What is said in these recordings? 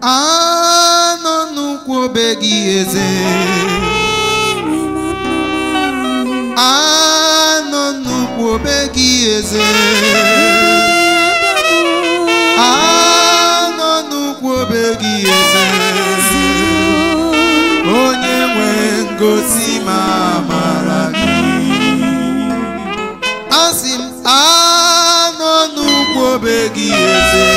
Anonu kwobegi eze. Anonu kwobegi eze. Anonu kwobegi eze. Onye nwe ngosi ma amara gị. Asim anonu kwobegi eze.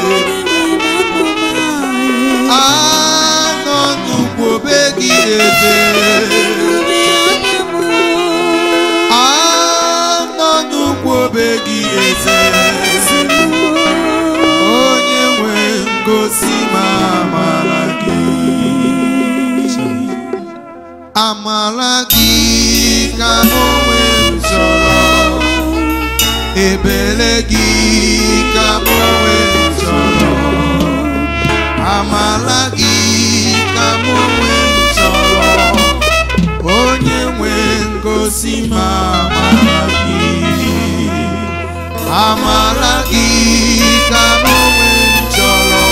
Anonu kwobegi eze. Anonu kwobegi eze. Onye nwe ngosi ma amara gị. Amara gị ka onwe m chọrọ. Ebere gị ka onwe m chọrọ. Amara gị ka onwe m chọrọ. Onye nwe ngosi ma amara gị. Amara gị ka onwe m chọrọ.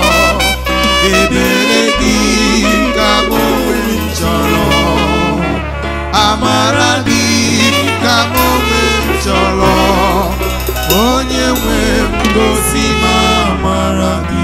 Ebere gị ka onwe m chọrọ. Amara gị ka onwe m chọrọ. Onye nwe ngosi ma amara gị.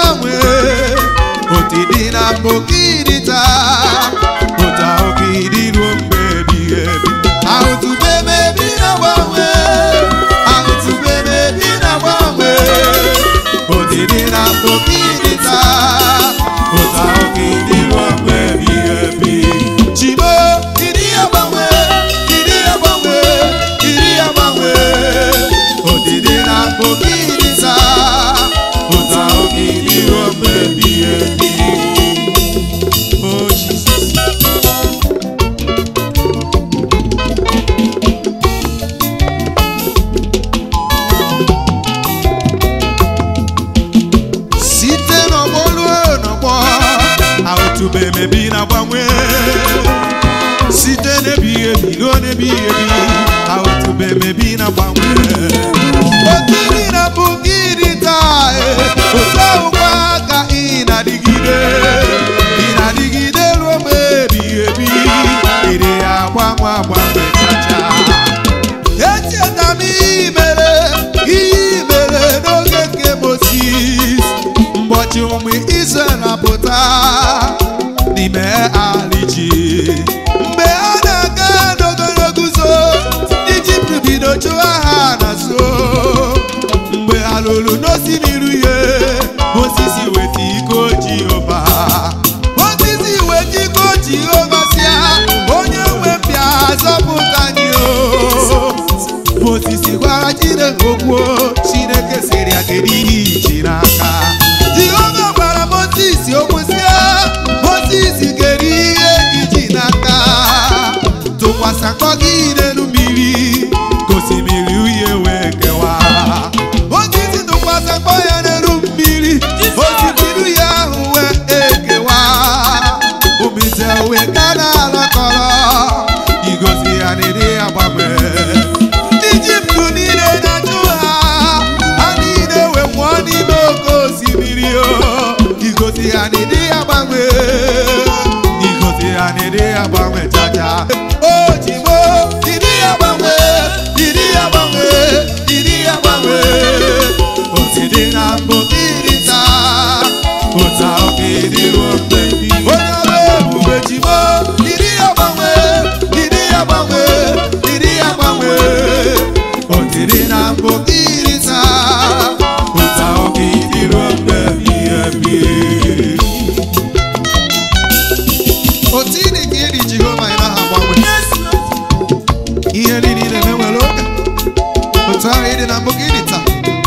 Bokirita, Ota Okiri mbụ gị dị taa, otu ahụ gị dị ruo mgbe ebighị ebi. Oh Jesus. Site n'ọgbọ ruo n'ọgbọ, ahụtụbe emebi na-agbanwe. Site n'ebighị ebi ruo n'ebighị ebi, ahụtụbe emebi na-agbanwe. Otu ị na-abụ gị dị taa, otu ahụkwa ka ị na-adịgide. Ị na-adịgide ruo mgbe ebighị ebi, ire ya agbanwe agbanwe chacha. Echeta m ihe mere n'oge nke Mozis, ụbọchị ụmụ Izrel apụta n'ime ala Ijipt. Mgbe ha na-aga n'ogologo ụzọ, Ijipt bido chụwa ha n'azụ. Mgbe ha lụrụ n'osimiri Uhie, Mozis weta iko Jehova. Mozis weta iko Jehova sị ya, onye nwe bịa zọpụta anyị o. Mozis gwara Chineke okwu, Chineke sịrị ya kedu ihe iji n'aka. Jehova gwara Mozis okwu sị ya, Mozis kedu ihe iji n'aka. Tụkwasị akọ gị n'elu mmiri, ka osimiri Uhie wee kewaa. Mozis tụkwasị akọ ya n'elu mmiri, osimiri Uhie ahụ wee ekewaa. Ụmụ Izrel wee gaa n'ala kọrọ, igosi ya n'ịdị agbanwe. Ijipt niile na-achụ ha, ha niile wee nwụọ n'ime oke osimiri o. Igosi ya n'ịdị agbanwe, igosi ya n'ịdị agbanwe chacha. O Jimo, ịdị agbanwe, ịdị agbanwe, ịdị agbanwe. Otu dị na mbụ gị dị taa, otu ahụ gị dị ruo mgbe ebighị ebi. Onye ọrụ ebube Jimo, ịdị agbanwe, ịdị agbanwe, ịdị agbanwe. Otu dị na mbụ gị dị taa, otu ahụ gị dị ruo mgbe ebighị ebi. Otu ịdị ka ịdị Jehova ị naghị agbanwe. Ihe niile na-enwere oge, otu ahụ ịdị na mbụ gị dị taa.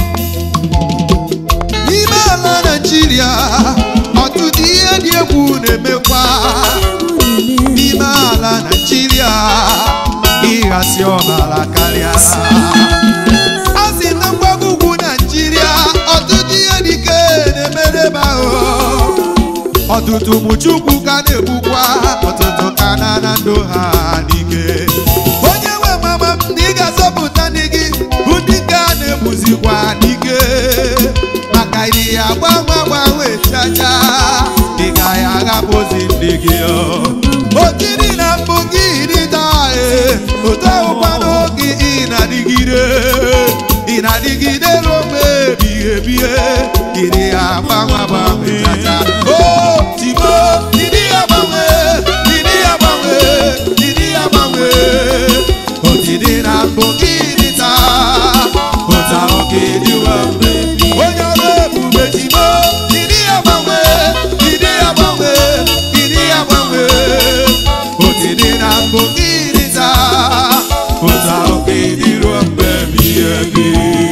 N'ime ala Naịjirịa, ọtụtụ ihe dị egwu na-emekwa. N'ime ala Naịjirịa, ịghasị ọbara karịara. A sị na mgbago ugwu Naịjirịa, ọtụtụ ihe dị ike na-emedebe ahụ. Ọtụtụ ụmụ Chukwu ka na-egbukwa, ọtụtụ ka na ndụ ha n'ike. Onye nwe mama m, na ị ga-azọpụta ndị gị, bụ ndị ka na-egbuzikwa n'ike. Maka iri ya agbanwe agbanwe chacha, ị gaghị aghapụzi ndị gị. Otu dị na mbụ gị dị taa, otu ahụkwa n'oge ị na-adịgide. Ị na-adịgide ruo mgbe ebighị ebi, iri ya agbanwe agbanwe chacha. O Jimo, ịdị agbanwe, ịdị agbanwe, ịdị agbanwe. Otu dị na mbụ gị dị taa, otu ahụ gị dị ruo mgbe ebighị ebi. Onye ọrụ ebube Jimo, ịdị agbanwe, ịdị agbanwe, ịdị agbanwe. Otu dị na mbụ gị dị taa, otu ahụ gị dị ruo mgbe ebighị ebi.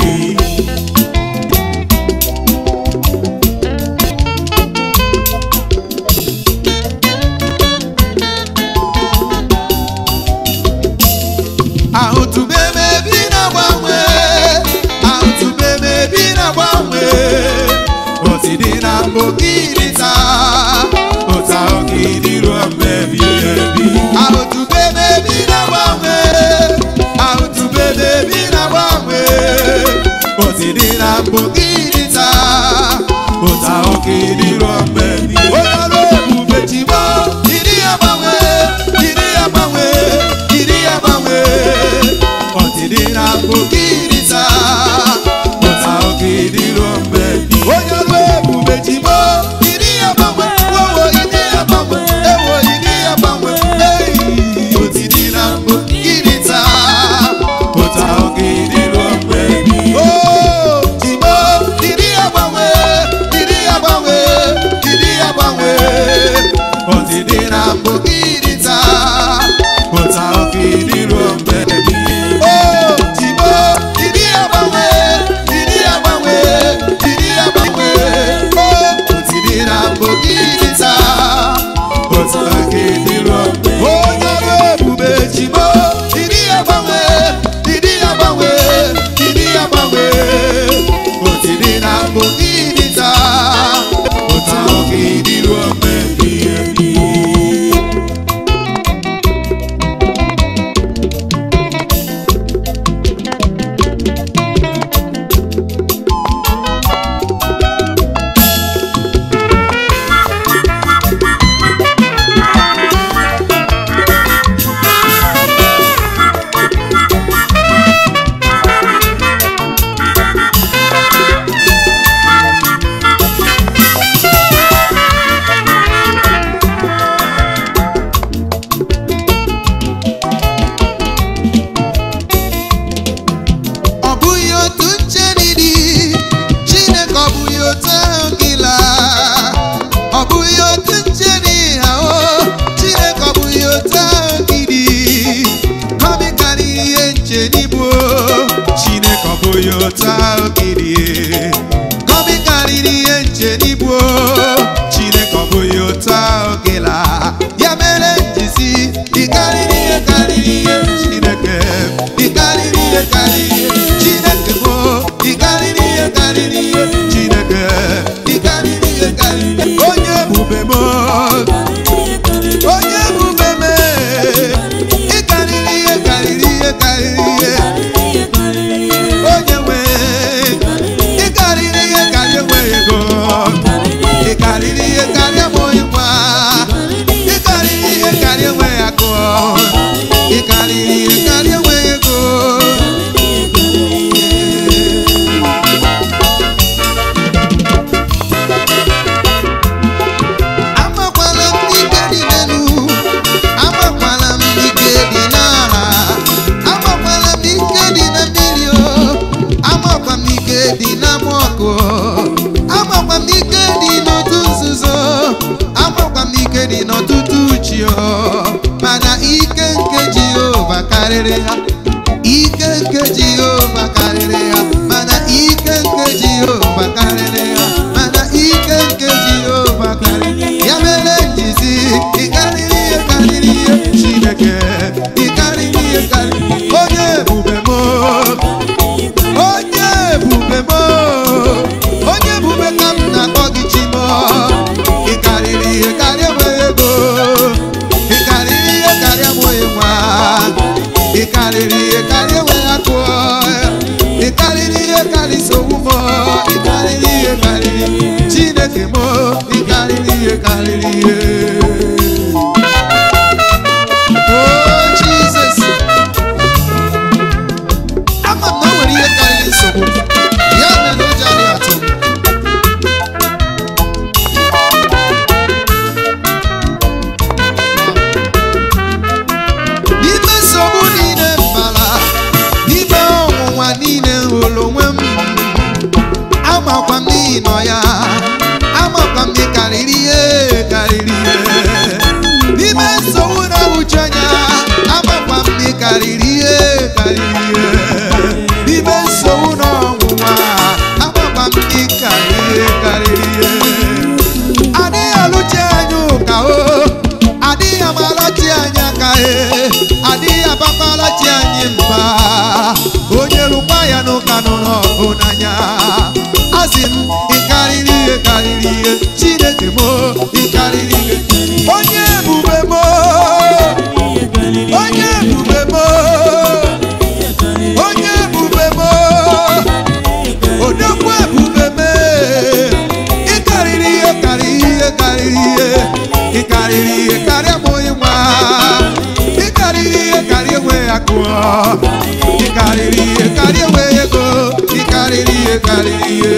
Ahụtụbe emebi na-agbanwe, ahụtụbe emebi na-agbanwe. Otu dị na mbụ gị dị taa, otu ahụ gị dị ruo mgbe ebighị ebi. Ahụtụbe emebi na-agbanwe, ahụtụbe emebi na-agbanwe. Otu dị na mbụ gị dị taa, otu ahụ gị dị ruo mgbe ebighị ebi. Onye ọrụ ebube Jimo, ịdị agbanwe, ịdị agbanwe, ịdị agbanwe. Otu dị na mbụ gị dị taa, otu ahụ gị dị ruo mgbe ebighị ebi. Onye ọrụ ebube Jimo, ịdị agbanwe, wowo ịdị agbanwe, ewo ịdị agbanwe. Otu dị na mbụ gị dị taa, otu ahụ gị dị ruo mgbe ebighị ebi. O Jimo, ịdị agbanwe, ịdị agbanwe. ụtọ okiri kọmi karịrị ihe nche n'igbo Chineke ọ bụghị ụtọ okila ya mere njisi ị karịrị ihe karịrị ihe Chineke ị karịrị ihe karịrị ihe Chineke bụ ị karịrị ihe karịrị ihe Chineke ị karịrị ihe karịrị ihe onye ebube m onye ebube m ị karịrị ihe karịrị ihe karịrị ihe onye nwe ị karịrị ihe karịa nwe ego ị karịrị ihe karịa mụghị nwa ị karịrị ihe karịa nwe akụ ị karịrị ihe karịa nwe ego amakwala m ike dị n'elu amakwala m ike dị n'ala amakwala m ike dị na mmiri amakwa m ike dị na mmụọ amakwa m ike dị n'otu nzuzo amakwa m ike dị n'ọtụtụ uchi mana ike nke Jehova karịrị ha ike nke Jehova karịrị ha mana ike nke Jehova karịrị ha mana ike nke Jehova karịrị ya mere njizi ị karịrị ihe karịrị ihe Chineke ị karịrị ihe karịrị onye ebube m onye ebube m onye ebube ka m na-akpọ gị chi m ị karịrị ihe karịa nwe ego ị karịrị ihe karịa nwe nwa ị karịrị ihe karịa nwe akụ ị karịrị ihe karịa nsogbu m ị karịrị ihe karịrị Chineke m ị karịrị ihe karịrị ihe oh Jesus ama m na o nwere ihe karịrị nsogbu ya mere na o ji adịghị atụ m n'ime nsogbu niile mbala n'ime ọnwụnwa niile hụrụ onwe m amakwa m n'ịnọ ya amakwa m karịrị ihe karịrị ihe n'ime nsogbu na uche anya amakwa m karịrị ihe karịrị ihe n'ime nsogbu na ọnwụnwa amakwa m karịrị ihe karịrị ihe adịghị alụchi anya ụka adịghị amalachi anya aka adịghị abakwalachi anyị mba onye rụkwa ya n'ụka n'ụlọ ọgụ n'anya asị m ị karịrị ihe karịrị ihe Chineke m ị karịrị ihe onye ebube m onye ebube m onye ebube m odekwa ebube m ị karịrị ihe karịrị ihe karịrị ihe ị karịrị ihe karịa mụghị nwa ị karịrị ihe karịa nwe akụ ị karịrị ihe karịa nwe ego ị karịrị ihe karịrị ihe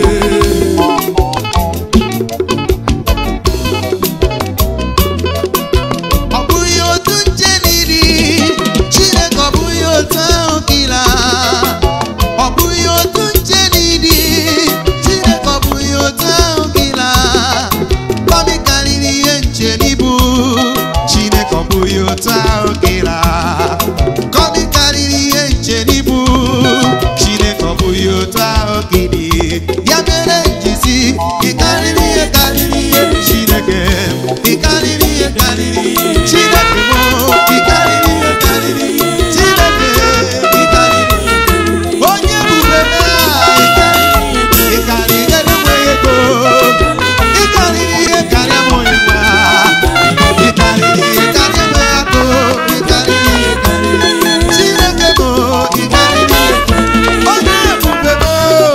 ọ bụghị otu nche n'iri Chineke ọ bụghị otu ahụ kila ọ bụghị otu nche n'iri Chineke ọ bụghị otu ahụ kila kọmi karịrị ihe nche n'ibu Chineke ọ bụghị otu ahụ kila kọmi karịrị ihe nche n'ibu Chineke ọ bụghị otu ahụ kili ya mere njisi ị karịrị ihe karịrị ihe Chineke ị karịrị ihe karịrị Chineke m ị karịrị ihe karịrị Chineke ị karịrị onye ebube m ị karịrị ihe na-enweghị ego ị karịrị ihe karịa mụghị nwa ị karịrị ihe karịa nwe akụ ị karịrị ihe karịrị Chineke m ị karịrị ihe onye ebube m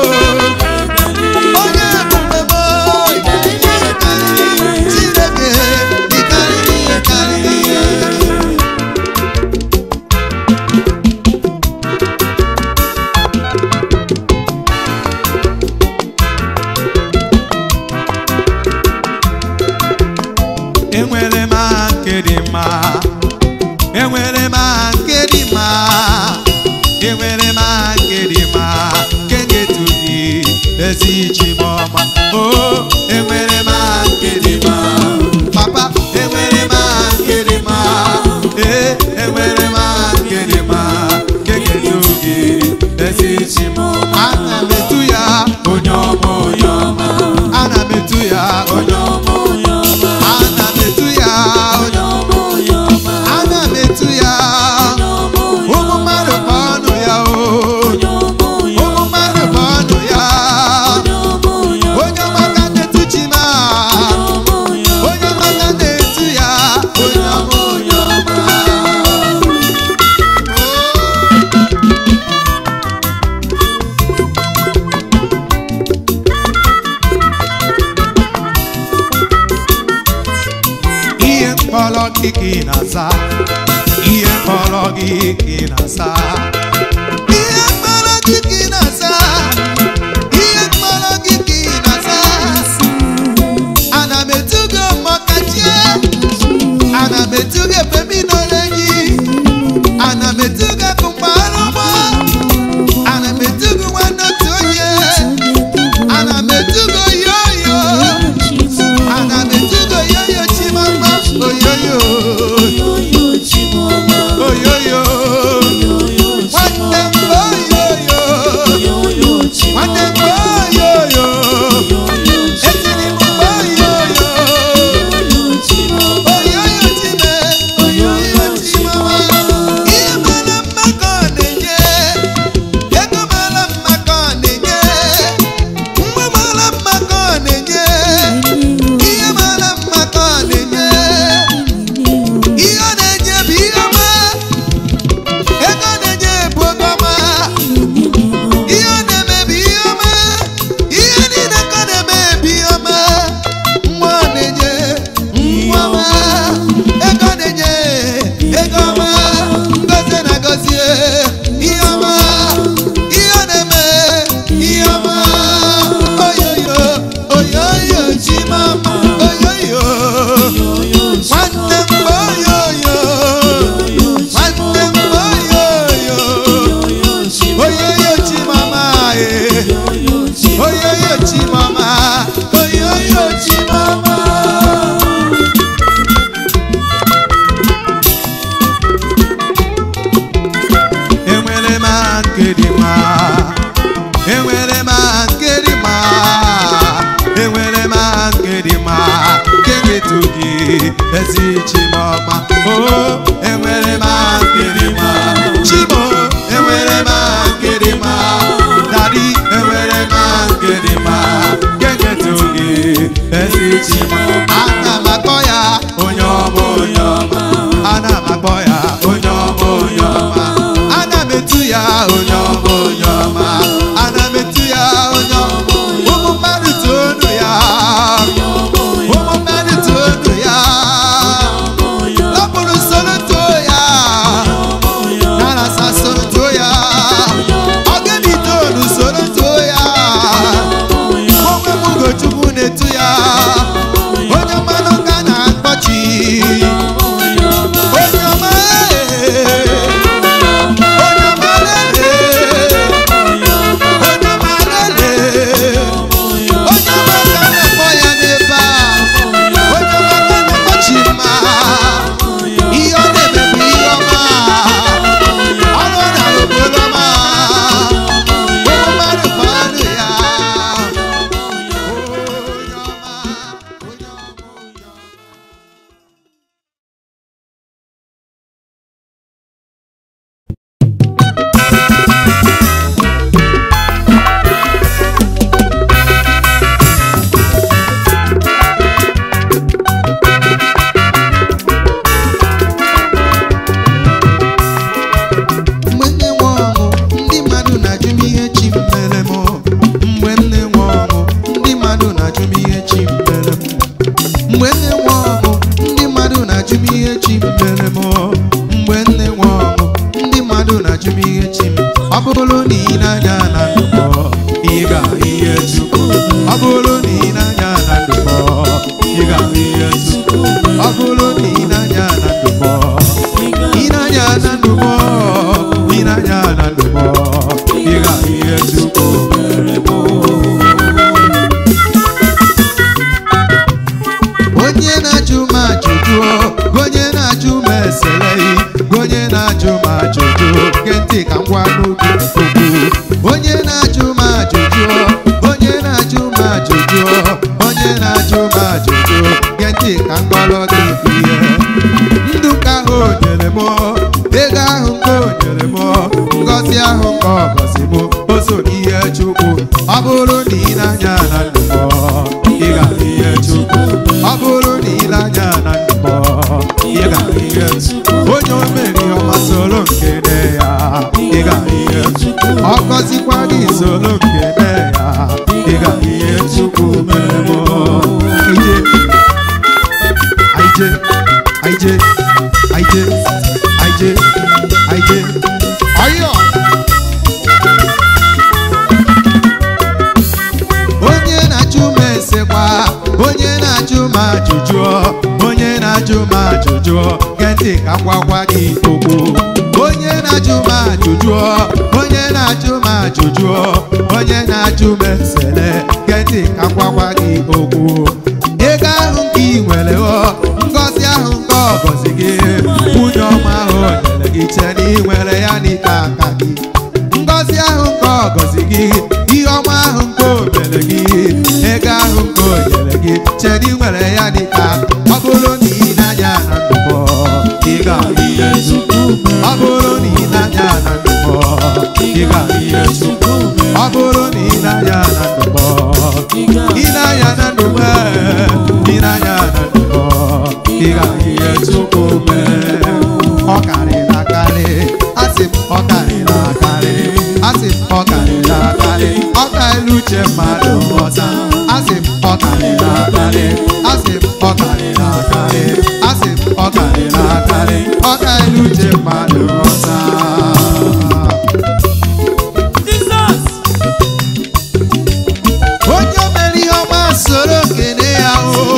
onye ebube m ị karịrị ihe karịrị Chineke ị karịrị ihe karịrị enwere m aha nke dị mma enwere m aha nke dị mma enwere m aha nke dị mma nke ga-etu gị ezi chi m ọma o enwere m aha nke dị mma papa enwere m aha nke dị mma enwere m aha nke dị mma nke ga-etu gị ezi chi m ọma gị ka ị na-aza ihe kpọrọ gị ka ị na-aza ihe kpọrọ gị ka ị na-aza ihe kpọrọ gị ka ị na-aza ana m etugo mọkachie ana m etugo ebe m nọrọ enyi ana m etugo akụmkparụma ana m etugo nwanne otu onye ana m etugo yoyo ana m etugo yoyo chimama oyoyo oyoyo nwanne m oyoyo nwanne m oyoyo etiri m oyoyo oyoyo chime oyoyo chimama ihe mara mma ka ọ na-enye ego mara mma ka ọ na-enye nwa mara mma ka ọ na-enye ihe mara mma ka ọ na-enye ihe ọ na-enye bụ ihe ọma ego ọ na-enye bụ oge ọma ihe ọ na-eme bụ ihe ọma ihe niile ka ọ na-eme bụ ihe ọma nwa ọ na-enye nwa ọma ego ọ na-enye ego ọma ngozi na-agọzie ihe ọma ihe ọ na-eme ihe ọma oyoyo oyoyo chimama oyoyo nwanne m oyoyo nwanne m oyoyo oyoyo chimama oyoyo chimama oyoyo chimama enwere m nkedịma enwere m nkedịma enwere m nkedịma kenetu gị ezi chimama o enwere m nkedịma chimo enwere m nkedịma dadi enwere m nkedịma kenetu gị ezi chimama ana m akpọ ya onye ọma onye ọma ana m akpọ ya onye ọma onye ọma ana m etu ya onye ọma onye ọma ana m etu ya onye ọma ụmụ mmadụ toonu ya ụmụ mmadụ toonu ya lọpụrụ soro too ya narasa soro too ya ọgani toonu soro too ya onwe m Ugochukwu na-etu ya onye mmanụ ka na-akpọchi onye ọma onye ọma lele onye ọma lele onye ọma ka na-akpọ ya n'ebe a onye ọma ka na-akpọchi mma ihe ọ na-eme bụ ihe ọma ọrụ ọ na-arụ bụ olu ọma ụmụ mmadụ kpọrọ ya onye ọma onye ọma onye ọma mgbe nne nwe ọṅụ ndị mmadụ na-ajụ m ihe chi m mere m mgbe nne nwe ọṅụ ndị mmadụ na-ajụ m ihe chi m mere m mgbe nne nwe ọṅụ ndị mmadụ na-ajụ m ihe chi m mere m mgbe nne nwe ọṅụ ndị mmadụ na-ajụ m ihe chi m ọ bụrụ na ị na-anya na ndụkọ ị ga-ahụ ihe Chukwu ọ bụrụ na ị na-anya na ndụkọ ị ga-ahụ ihe Chukwu ọ bụrụ na ị na-anya na ndụkọ ị na-anya na ndụkọ ị na-anya na ndụkọ ị ga-ahụ ihe Chukwu mere m onye na-ajụ m ajụjụ onye na-ajụ m eseleghị onye na-ajụ m ajụjụ nke ntị ka m gwa n'oge okwu onye na-ajụ m ajụjụ onye na-ajụ m ajụjụ onye na-ajụ m ajụjụ nke ntị ka m gọrọ gị ihe ndụ ka ahụ o nyere m ego ahụ nke o nyere m ngọzi ahụ nke ọ gọzi m o so n'ihe Chukwu ọ bụrụ na ị na-anya na ndụkọ ị ga-ahụ ihe Chukwu ọ bụrụ na ị na-anya na ndụkọ ị ga-ahụ ihe onye o mere ọma soro nkene ya ị ga-ahụ ihe ọ gọzikwa gị soro nkene ya ị ga-ahụ ihe Chukwu mere m ije ajụjụ onye na-ajụ m ajụjụ gee ntị ka m gwakwa gị okwu onye na-ajụ m ajụjụ onye na-ajụ m ajụjụ onye na-ajụ m esele gee ntị ka m gwakwa gị okwu ego ahụ nke ị nwere ngọzi ahụ nke ọ gọzi gị nwunye ọma ahụ nyere gị che na ị nwere ya n'ike aka gị ngọzi ahụ nke ọ gọzi gị ihe ọma ahụ nke o mere gị ego ahụ nke o nyere gị che na ị nwere ya n'ike aka ọ bụrụ na ị na-anya na ndụmọ ị ga-ahụ ihe Chukwu ọ bụrụ na ị na-anya na ndụmọ ị ga-ahụ ihe Chukwu ọ bụrụ na ị na-anya na ndụmọ ị na-anya na ndụmọ ị na-anya na ndụmọ ị ga-ahụ ihe Chukwu mere ọ karịrị akarị asị m ọ karịrị akarị asị m ọ karịrị akarị ọ karịrị uche mmadụ ọza asị m ọ karịrị akarị asị m ọ karịrị akarị asị m ọ karịrị akarị ọ karịrị uche mmadụ ọza onye mere ihe ọma soro kene ya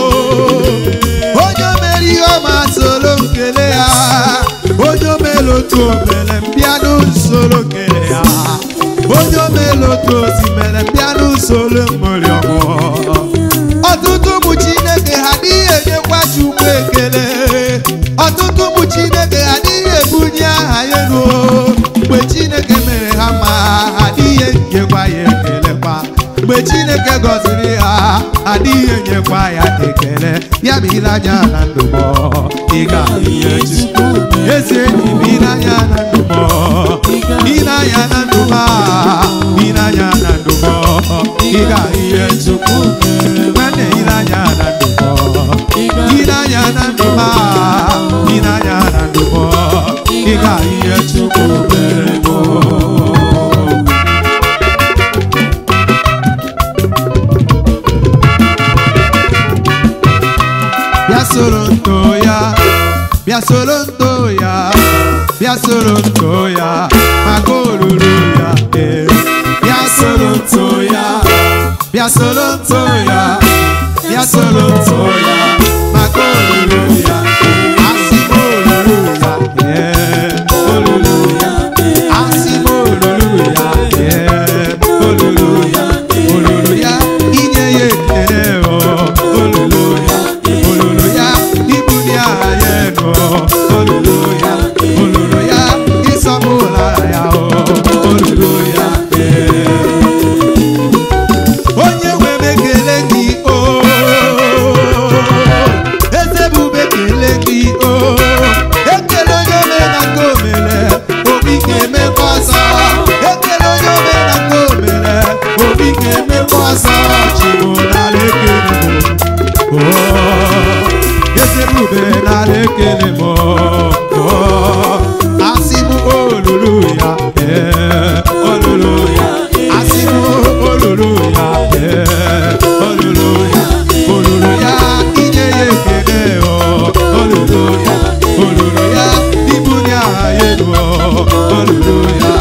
onye mere ihe ọma soro nkele ya onye omere otu omere mbịa n'usoro kele ya onye omere otu ozi mere mbịa n'usoro mmiri ọgwụ ọtụtụ ụmụ Chineke ha adịghị enyekwa Chukwu ekele ọtụtụ ụmụ Chineke ha adịghị ebunye aha ya elu mgbe Chineke mere ha ma ha adịghị enyekwa ya ekelekwa mgbe Chineke gọziri ha adịghị enyekwa ya ekele ya bụ ile anya na ndụmọ ị ga-ahụ ihe Chukwu ezi enyi m ile anya na ndụmọ ile anya na ndụmọ ile anya na ndụmọ ị ga-ahụ ihe Chukwu nwanne ile anya na ndụmọ ile anya na ndụmọ ile anya na ndụmọ ị ga-ahụ ihe Chukwu mere bụ bịa soro nto ya bịa soro nto ya bịa soro nto ya maka olulu ya bịa soro nto ya bịa soro nto ya bịa soro nto ya maka olulu ya asị m olulu ya olulu ya asị m olulu ya olulu ya olulu ya inye ya ekele olulu ya olulu ya ibuli aha ya ego olulu ya olulu ya ịsọpụla ya olulu ya onye nwe m ekele gị eze bube ekele gị ekele onye ome na nke o mere obi ga-emekwa ọzọ ekele onye ome na nke o mere obi ga-emekwa ọzọ chibụnala ekele eze bube n'ala ekele m asị m olulu ya olulu ya asị m olulu ya olulu ya olulu ya inye ya ekele olulu ya olulu ya ibunye aha ya elu olulu ya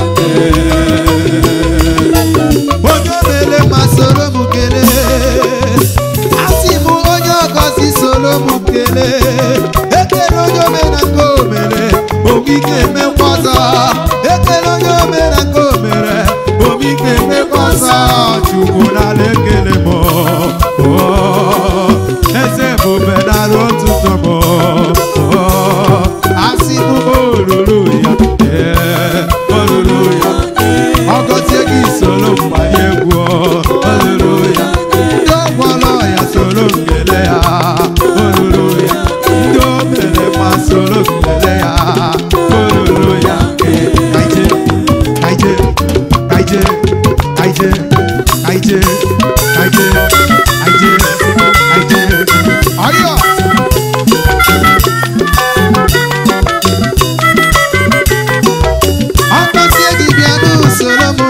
onye omere ma soro m kelee asị m onye ọgọzi soro m kelee ekele onye omere nke o mere obi ga-emekwa ọzọ ekele onye omere nke o mere obi ga-emekwa ọzọ Chukwu n'ala ekele m eze ebube n'ala otuto m asị m olulu ya olulu ya ọ gọzie gị soro mgbanye egwu olulu ya ndị ọgwọrọ ya soro nkele ya olulu ya ndị o mere ma soro nkele ya olulu ya kaije kaije kaije kaije kaije kaije kaije kaije ọyọ ọkọsie gị bịa n'usoro m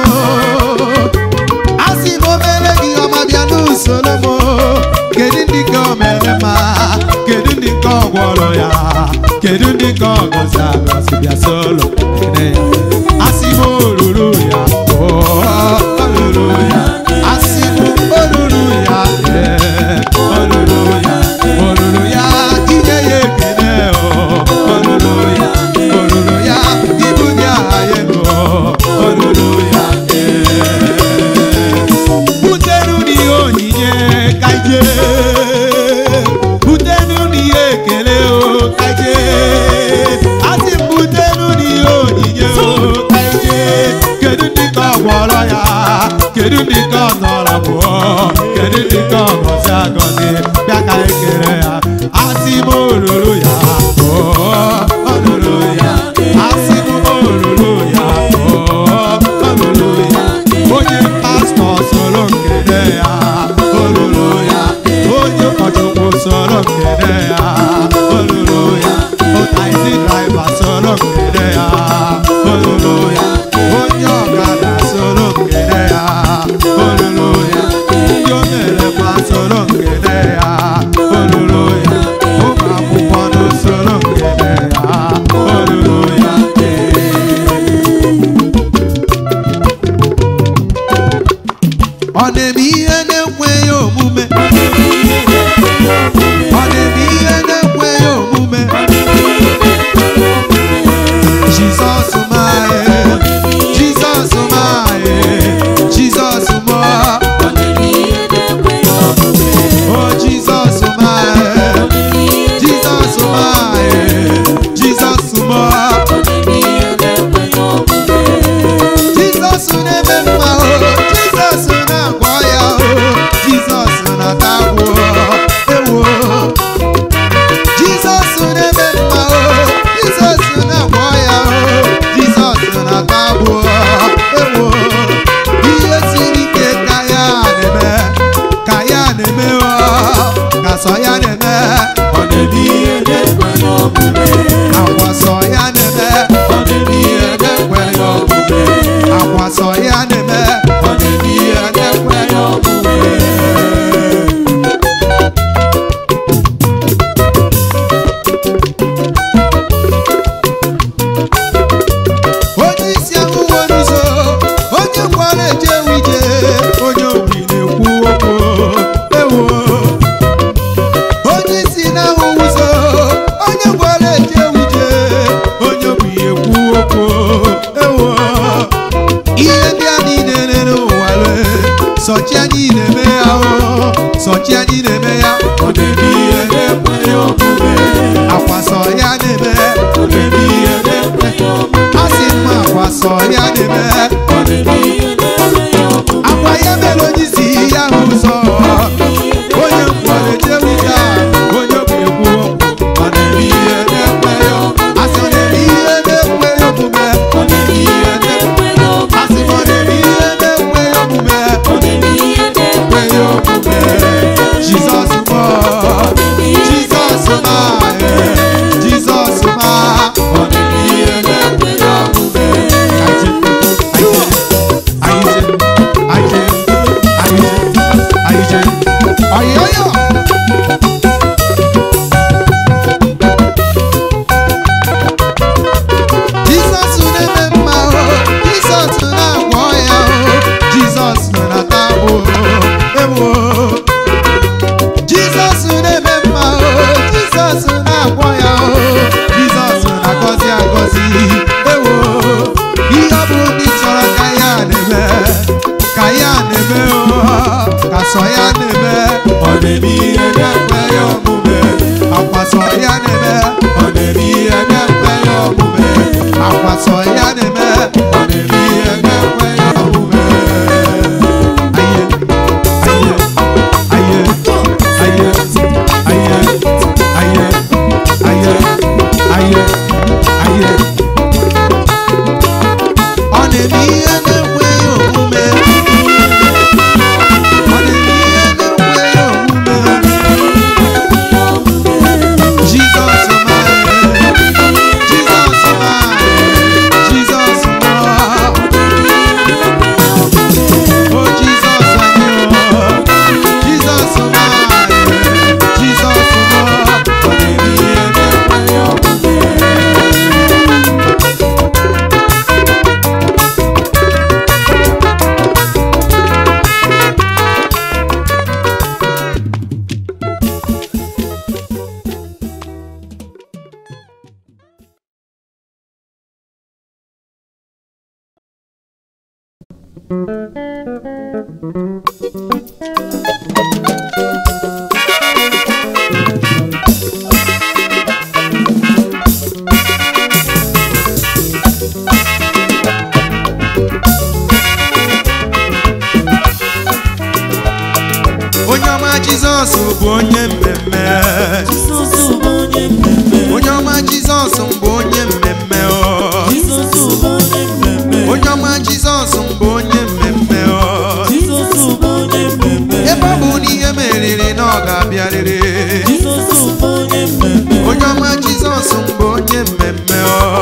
asị m o mere gị ọma bịa n'usoro m kedu ndị ka o mere ma kedu ndị ka ọ gwọrọ ya kedu ndị ka ọ gọzi agọzi bịa solo kene ya asị m olulu ya olulu ya asị m olulu ya olulu ya ekele ya asị m olulu ya olulu ya asị m olulu ya olulu ya onye pastọ soro nkele ya olulu ya onye ụkọchukwu soro nkele ya olulu ya taxi driver soro nkele ya olulu ya onye ọkada soro nkele ya olulu ya ndị o mere kwa soro nkele ya olulu ya ụmụ akwụkwọ n'usoro nkele ya olulu ya ọ na-eme ihe na-ekweghị omume ọ na-eme ihe na-ekweghị omume Jizọs mae Jizọs mae Jizọs mọ o Jizọs mae Jizọs mae Jizọs mọ Jizọs na-eme mma o Jizọs na-agwọ ya o Jizọs na-ata agwọ ewo Jizọs na-eme mma o Jizọs na-agwọ ya o Jizọs na-ata agwọ ewo ihe siri ike ka ya na-eme o ka sọ ya na-eme ọ na-eme ihe na-ekweghị omume akwa sọ ya na-eme ọ na-eme ihe na-ekweghị omume akwa sọ ya na-eme ọ na-eme ihe na-ekweghị omume onye isi ahụ nwere ụzọ onye kwara ejewe ije onye obi na-ekwu okwu ewo onye isi na-ahụ ụzọ onye kwara ejewe ije onye obi ekwu okwu ewo ihe ndị a niile n'ụwa sọchi anyị na-eme ya sọchi anyị na-eme ya ọ na-eme ihe na-ekweghị omume akwa sọ ya na-eme ọ na-eme ihe na-ekweghị omume asị mma akwa sọ ya na-eme ọ na-eme ihe na-ekweghị omume akwa ya mere onye isi ya ụzọ onye mkwara ejewe ije onye obi ekwu okwu ọ na-eme ihe na-ekweghị omume asị ọ na-eme ihe na-ekweghị omume ọ na-eme ihe na-ekweghị omume asị ọ na-eme ihe na-ekweghị omume ọ na-eme ihe na-ekweghị omume Jizọs mọ Jizọs ma Jizọs ma ọ na-eme ihe na-ekweghị omume ayoyo Jizọs na-eme mma o Jizọs na-agwọ ya o Jizọs na-ata agwọ ewo Jizọs na-eme mma o Jizọs na-agwọ ya o Jizọs na-agọzi agọzi ewo ihe ọ bụ ndị chọrọ ka ya na-eme o ka sọ ya na-eme ọ na-eme ihe na-ekweghị omume akwa sọ ya na-eme ọ na-eme ihe na-ekweghị omume akwa sọ ya na-eme ọ na-eme ihe na-ekweghị omume aye aye aye aye aye aye aye aye aye ọ na-eme ihe na-ekweghị omume ọ na-eme ihe na-ekweghị omume Jizọs mae Jizọs mae Jizọs mọ o Jizọs anyị o Jizọs mae Jizọs mọ ọ na-eme ihe na-ekweghị omume onye ọma Jizọs bụ onye mmemme. Onye ọma Jizọs bụ onye mmemme. Onye ọma Jizọs bụ onye mmemme. Ebe ọ bụ na ihe meriri na ọ ga-abịarịrị. Onye ọma Jizọs bụ onye mmemme.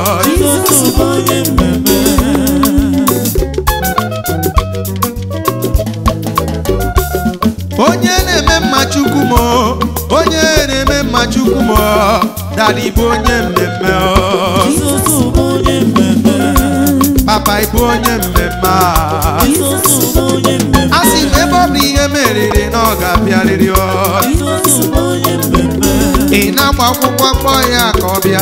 Onye na-eme mma Chukwu m, onye na-eme mma Chukwu m, Daddy bụ onye mmemme. Papa ịbụ onye mmemme. Asị m ebe ọ bụ ihe meriri na ọ ga-abịarịrị. Ị na-agba akwụkwọ kpọọ ya ka ọ bịa.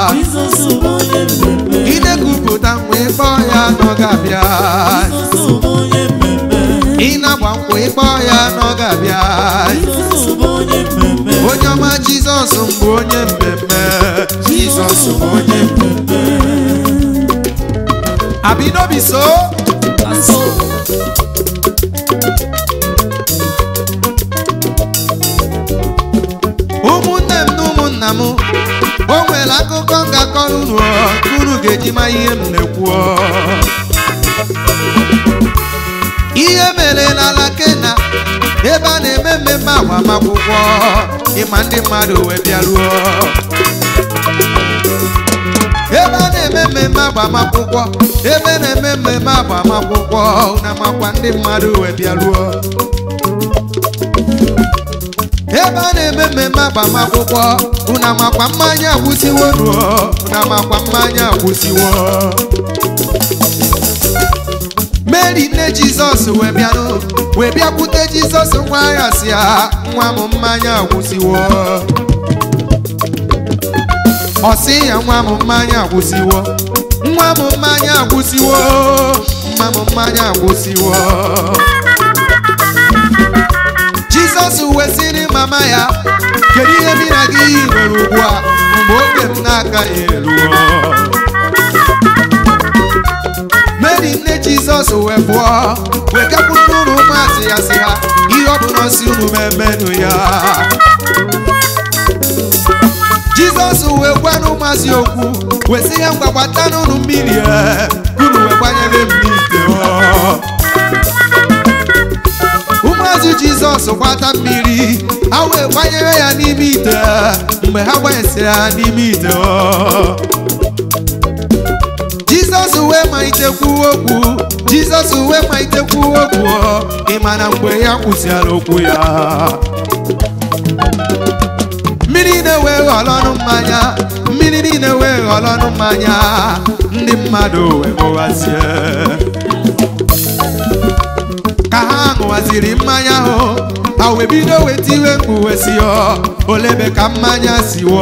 Ị na-egwupụta nwa ịkpọ ya na ọ ga-abịa. Ị na-agba nkwụ ịkpọ ya na ọ ga-abịa. Onye ọma Jizọs bụ onye mmemme. Jizọs bụ onye mmemme. Abi no be so? Ụmụnne m na ụmụnna m, o nwere akụkọ m ga-akọrọ unu, unu ga-eji ma ihe m na-ekwu. Ihe mere n'ala Kena, ebe a na-eme mmemme agbamakwụkwọ, ịma ndị mmadụ wee bịaruo. Ebe a na-eme mmemme agbamakwụkwọ, ebe na-eme mmemme agbamakwụkwọ, na makwa ndị mmadụ wee bịaruo. Ebe a na-eme mmemme agbamakwụkwọ, una makwa mmanya agwụsiwo nuo, una makwa mmanya agwụsiwo. Mary nne Jizọs wee bịanụ, wee bịakwute Jizọs nwa ya si ya, nwa m mmanya agwụsiwo. Ọ sị ya, nwa m mmanya agwụsiwo, nwa m mmanya agwụsiwo, nwa m mmanya agwụsiwo. Jizọs wee sịrị mama ya, kedu ihe bi na gị nwere ugbu a mgbe oge m na-agaghị eruo? Mary nne Jizọs wee pụọ, wee gakwuru unu ụmụazị ya si ha, ihe ọ bụla si unu memenụ ya. Jizọs wee gwa n'ụmụazị okwu, wee sị ya, ngwa gbata n'unu mmiri unu wee gbanyere m n'ite. Ụmụazị Jizọs gbata mmiri, ha wee gbanyere ya n'ime ite. Mgbe ha gbanyesịrị ya n'ime ite, Jizọs wee malitekwu okwu. Jizọs wee malitekwu okwu. Ị ma na mgbe ya kwụsịara okwu ya, mmiri na-ewe ghọrọ mmanya, mmiri niile wee ghọrọ mmanya. Ndị mmadụ wee ṅụwazie. Ka ha ṅụwaziri mmanya ahụ, ha wee bido weta iwe mkpu wee sị, olebe ka mmanya siwo.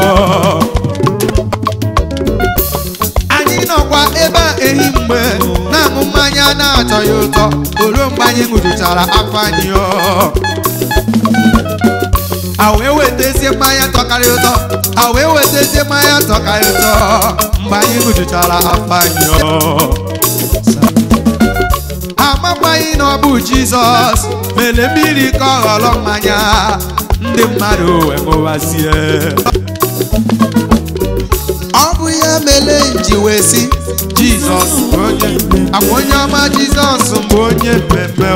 Anyị nọkwa ebe a ehi mgbe na-aṅụ mmanya na-atọ ya ụtọ, ruo mgbe anyị ṅụjuchara afọ anyị. Ha wee wetazie mmanya tọkarị ụtọ, ha wee wetazie mmanya tọkarị ụtọ mgbe anyị ṅụjuchara afọ anyị. Amakwaghị na ọ bụ Jizọs mere mmiri ka ọ ghọrọ mmanya. Ndị mmadụ wee ṅụwazie. Ọ bụ ya mere nji wee sị, Jizọs bụ onye akwa. Onye ọma Jizọs bụ onye mmemme.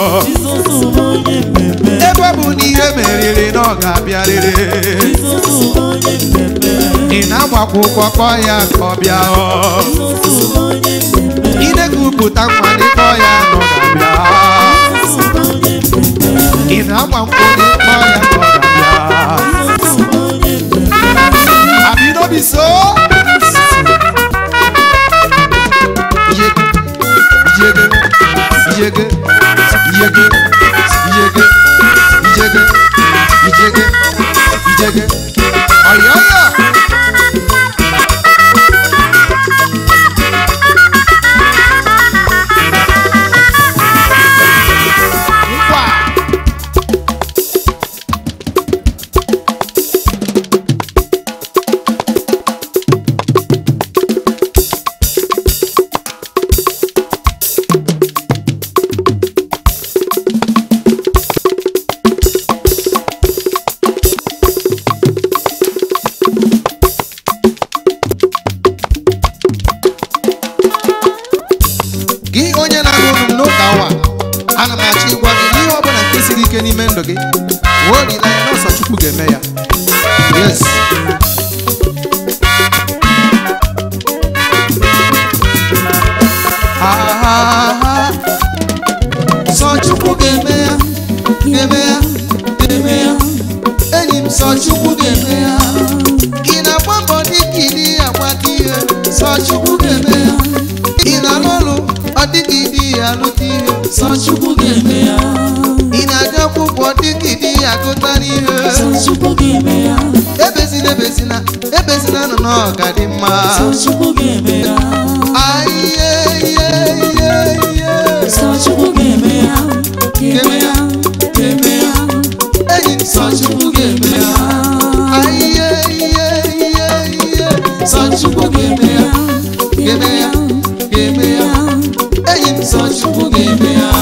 Ebe ọ bụ na ihe meriri na ọ ga-abịarịrị. Ị na-agbakwa ụkwụ kpọọ ya ka ọ bịa. Ị na-egwupụta nwa n'ịkpọ ya na ọ ga-abịa. Ị na-agba nkwụ n'ịkpọ ya na ọ ga-abịa. Abi no be so? Yege, yege, yege, yege, yege, yege, yege. Ayaya. ike n'ime ndụ gị olileanya na ọsọ Chukwu ga-eme ya. Yes. Sọ Chukwu ga-eme ya, ga-eme ya, ga-eme ya. Enyi m sọ Chukwu ga-eme ya. Ị na-agba mbọ dịka ịdị agbata ihe, sọ Chukwu ga-eme ya. Ị na-alụ ọrụ ọ dịka ịdị alụta ihe, sọ Chukwu ga-eme ya. Ị na-adị ọkpụkpọ dịka ịdị agụta n'ihe, sọ Chukwu ga-eme ya. Ebezina ebezina ebezina nọ n'ọgadị mma, sọ Chukwu ga-eme ya. Ayiye iye iye iye, sọ Chukwu ga-eme ya, ga-eme ya, ga-eme ya. Enyi m sọ Chukwu ga-eme ya. Ayiye iye iye iye, sọ Chukwu ga-eme ya, ga-eme ya, ga-eme ya. Enyi m sọ Chukwu ga-eme ya.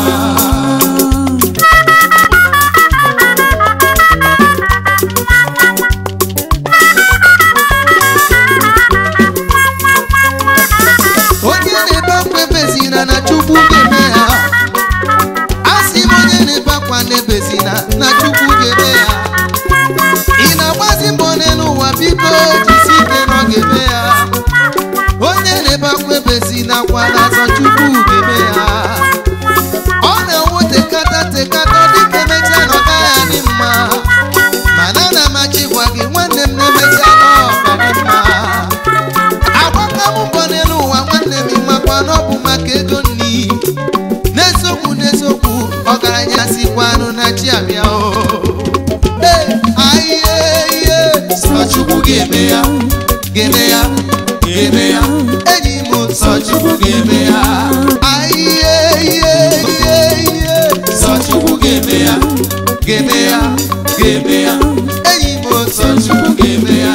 Na Chukwu ga-eme ya. Asị m onye na-ebe akwa na-ebezina na Chukwu ga-eme ya. Ị na-agbazi mbọ n'elu ụwa biko jisi ike na ọ ga-eme ya. Onye na-ebe akwa ebezina akwa na-azọ Chukwu ga-eme ya. Ọ na-ewu tekata tekata dịka emechaa na ọ gaghị adị mma, mana na amachikwa gị nwanne m na-emechaa na ọ ga-adị mma. Agbaka m mbọ n'elu ụwa nwanne m makwa na ọ bụ maka ego nni. N'eziokwu n'eziokwu ọgaranya sikwanụ na chi abịa o. Ayiye iye, sọ Chukwu ga-eme ya, ga-eme ya, ga-eme ya. Enyi m sọ Chukwu ga-eme ya. Ayiye iye iye iye, sọ Chukwu ga-eme ya, ga-eme ya, ga-eme ya. Enyi m sọ Chukwu ga-eme ya.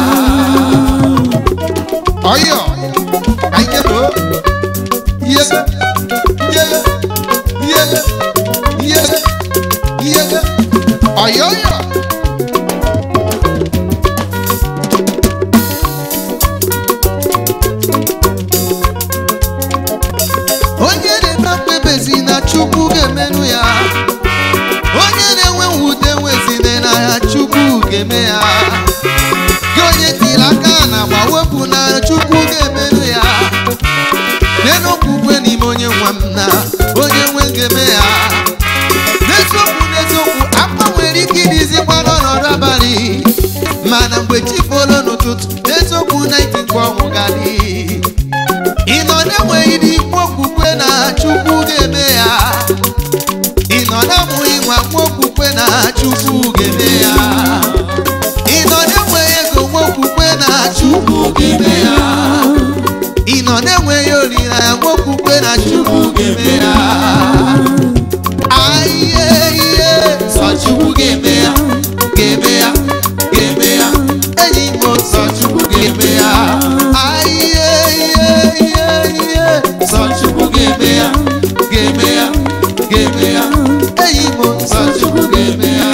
Oyo anyị go yega yega yega yega yega oyo yo. Onye na-ekpe bezi na Chukwu ga-emenụ ya. Onye na-enwe mwute nwezine na ya Chukwu ga-eme ya. Gị onye tiri aka na agba wepụ na Chukwu ga-emenụ ya. Nenu okwukwe n'ime onye nwa m na onye nwe ga-eme ya. N'eziokwu n'eziokwu akpa nwere ike ịdịzikwa n'ọnọdụ abalị, mana mgbe chi folo n'ụtụtụ n'eziokwu na ike nke ọnwụ ga-adị. Ị nọ na-enweghị n'ikpe okwukwe na Chukwu ga-eme ya. Ị nọ na-amụghị nwa nwa okwukwe na Chukwu ga-eme ya. Ị nọ na-enweghị ego nwa okwukwe na Chukwu ga-eme ya. Ị nọ na-enweghị olileanya nwa okwukwe na Chukwu ga-eme ya. Ayiye iye, sọ Chukwu ga-eme ya, ga-eme ya, ga-eme ya. Enyi m sọ Chukwu ga-eme ya. Ayiye iye iye iye, sọ Chukwu ga-eme ya, ga-eme ya, ga-eme ya. Enyi m sọ Chukwu ga-eme ya.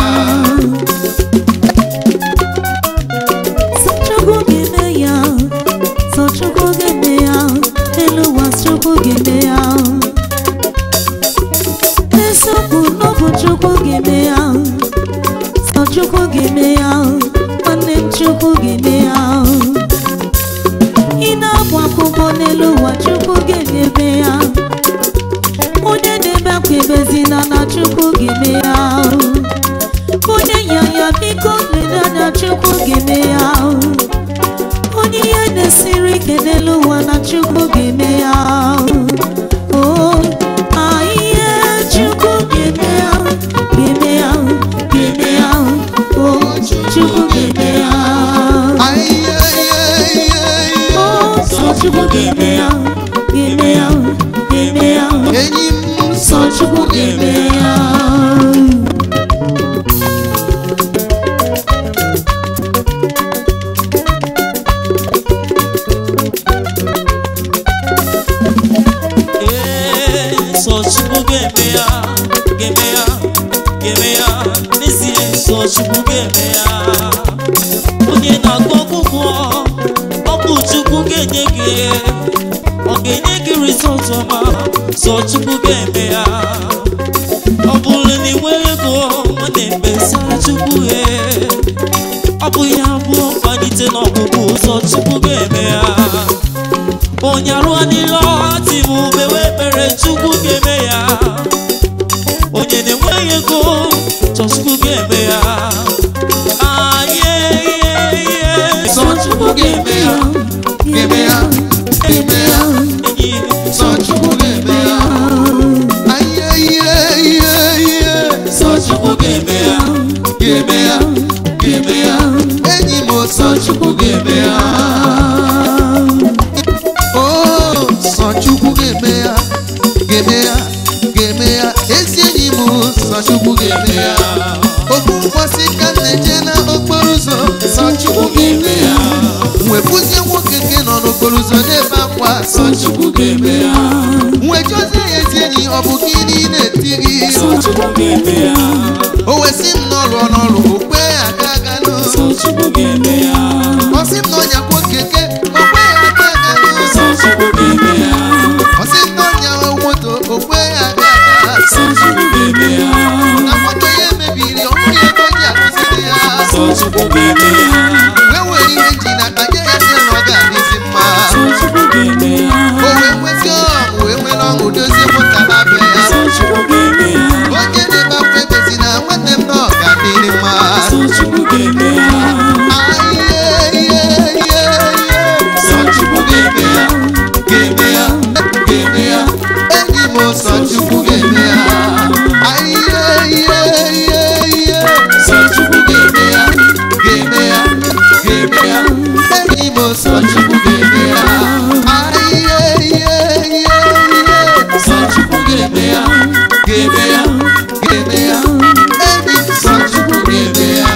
Chukwu ga-eme ya, nwanne m Chukwu ga-eme ya. Ị na-abụ akwụkwọ n'elu ụwa Chukwu ga-eme ya. Onye na-ebe akwa ebezina na Chukwu ga-eme ya. Onye nyanya biko lele anya Chukwu ga-eme ya. Onye ihe na-esiri ike n'elu ụwa na Chukwu ga-eme ya. Oh, ayiye Chukwu ga-eme ya, ga-eme ya, ga-eme ya. Oh, Chukwu ga-eme ya. Ayiye iye iye iye, Oh, sọ Chukwu ga-eme ya, ga-eme ya, ga-eme ya. enyi m Sọ Chukwu ga-eme ya. Sọ Chukwu ga-eme ya, ga-eme ya, ga-eme ya. N'ezie sọ Chukwu ga-eme ya. Onye na-agụ akwụkwọ ọ bụ Chukwu ga-enye gị, ọ ga-enye gị rizọt ọma. Sọ Chukwu ga-eme ya. Ọ bụrụ na ị nwere ego Chukwu ga-eme ya. Sọ Chukwu ga-eme ya. Ga-eme ya. Ga-eme ya. Sọ Chukwu ga-eme ya. Sọ Chukwu ga-eme ya. Ga-eme ya. Ga-eme ya. Enyi m sọ Chukwu ga-eme ya. Oh, sọ Chukwu ga-eme ya. Ga-eme ya. Ga-eme ya. Ezi enyi m sọ Chukwu ga-eme ya. Okwu mkpọsị ka na-eje n'okporo ụzọ. Sọ Chukwu ga-eme ya. Wepụzie nwoke nke nọ n'okporo ụzọ n'ebe akwa. Sọ Chukwu ga-eme ya. Nwejozie ya ezi enyi, ọ bụ gịnị na-etiri? Sọ Chukwu ga-eme ya. O wesị m n'ọrụ okwe aga n'o. Sọ Chukwu ga-eme ya. Ọ sị m n'ọnyakwa okeke, okwe aga n'o. Sọ Chukwu ga-eme ya. Ọ sị m n'ọnya moto, okwe aga. Sọ Chukwu ga-eme ya. Na moto ya emebiri, ọ bụghị ebe onye akụziri ya. Sọ Chukwu ga-eme ya. Wee were ihe nji na aka nye ya sị na ọ ga-adịzi mma. Sọ Chukwu ga-eme ya. O wee nwezi ọṅụ, wee nwere ọṅụ dozie moto na-abịa ya. Sọ Chukwu ga-eme ya. Onye na-ebe akwa ebezi na nwanne m na ọ ga-adịrị mma. Sọ Chukwu ga-eme ya. Sọ Chukwu ga-eme ya. Ga-eme ya. Ga-eme ya. Enyi m sọ Chukwu ga-eme ya. Sọ Chukwu ga-eme ya. Ga-eme ya. Ga-eme ya. Enyi m sọ Chukwu ga-eme ya. Sọ Chukwu ga-eme ya. Ga-eme ya. Ga-eme ya. Enyi m sọ Chukwu ga-eme ya.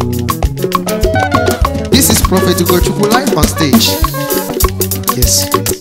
This is Prophet Ugochukwu live on stage. Yes.